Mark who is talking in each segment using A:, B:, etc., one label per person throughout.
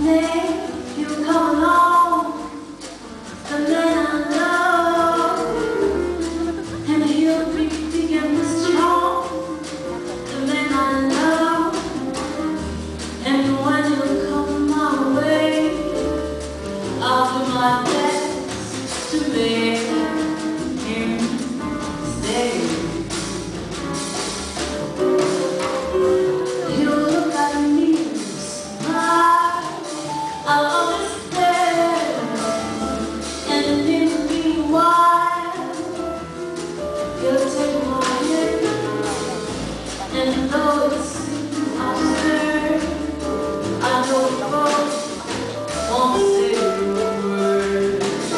A: someday you'll come along, the man I love, and he'll be big and strong, the man I love. And when you come my way, I'll do my best to make him stay. He'll look at me and smile, I'll understand, and in the meanwhile, he'll take my hand, and though it seems absurd, I know we both won't say a word.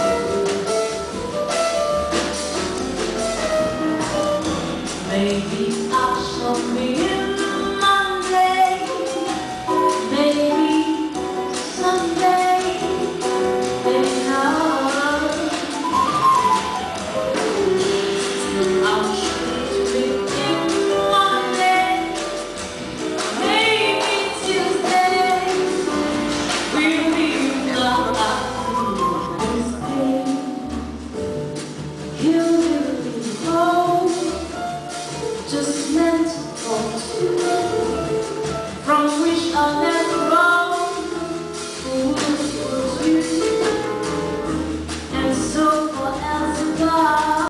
A: Maybe I shall meet him Monday, maybe someday, maybe not. I'm sure to meet him Monday, maybe Tuesday. We'll be gone after this day. He'll be home, just meant for two, from which I'll never